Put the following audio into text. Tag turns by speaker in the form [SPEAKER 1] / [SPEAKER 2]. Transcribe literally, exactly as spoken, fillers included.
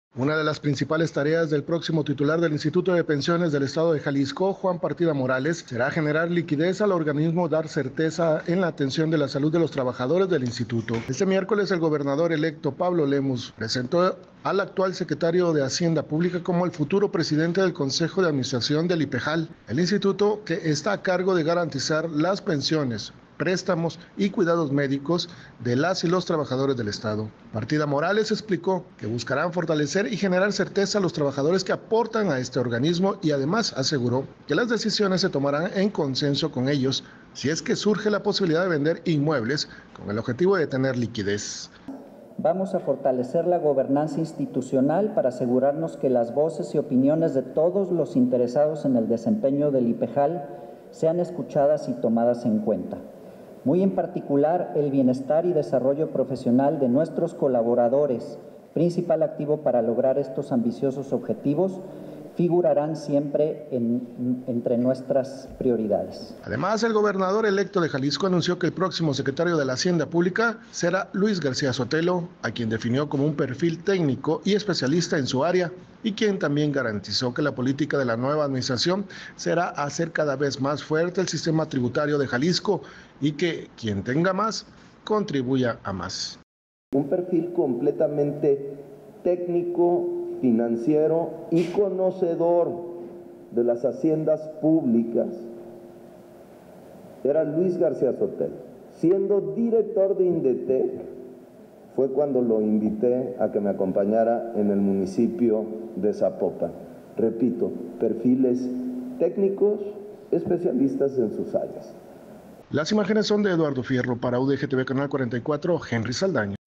[SPEAKER 1] Una de las principales tareas del próximo titular del Instituto de Pensiones del Estado de Jalisco, Juan Partida Morales, será generar liquidez al organismo, dar certeza en la atención de la salud de los trabajadores del instituto. Este miércoles el gobernador electo Pablo Lemus presentó al actual secretario de Hacienda Pública como el futuro presidente del Consejo de Administración del IPEJAL, el instituto que está a cargo de garantizar las pensiones, préstamos y cuidados médicos de las y los trabajadores del Estado. Partida Morales explicó que buscarán fortalecer y generar certeza a los trabajadores que aportan a este organismo y además aseguró que las decisiones se tomarán en consenso con ellos si es que surge la posibilidad de vender inmuebles con el objetivo de tener liquidez.
[SPEAKER 2] Vamos a fortalecer la gobernanza institucional para asegurarnos que las voces y opiniones de todos los interesados en el desempeño del IPEJAL sean escuchadas y tomadas en cuenta. Muy en particular, el bienestar y desarrollo profesional de nuestros colaboradores, principal activo para lograr estos ambiciosos objetivos, figurarán siempre en, entre nuestras prioridades.
[SPEAKER 1] Además, el gobernador electo de Jalisco anunció que el próximo secretario de la Hacienda Pública será Luis García Sotelo, a quien definió como un perfil técnico y especialista en su área, y quien también garantizó que la política de la nueva administración será hacer cada vez más fuerte el sistema tributario de Jalisco y que quien tenga más, contribuya a más.
[SPEAKER 3] Un perfil completamente técnico, financiero y conocedor de las haciendas públicas era Luis García Sotelo. Siendo director de INDETEC, fue cuando lo invité a que me acompañara en el municipio de Zapopan. Repito, perfiles técnicos, especialistas en sus áreas.
[SPEAKER 1] Las imágenes son de Eduardo Fierro para U D G T V Canal cuarenta y cuatro, Henry Saldaña.